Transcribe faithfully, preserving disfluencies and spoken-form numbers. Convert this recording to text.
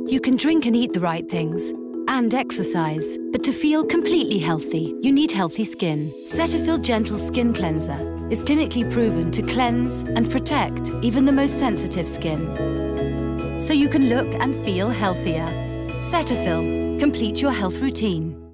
You can drink and eat the right things and exercise, but to feel completely healthy, you need healthy skin. Cetaphil Gentle Skin Cleanser is clinically proven to cleanse and protect even the most sensitive skin, so you can look and feel healthier. Cetaphil, complete your health routine.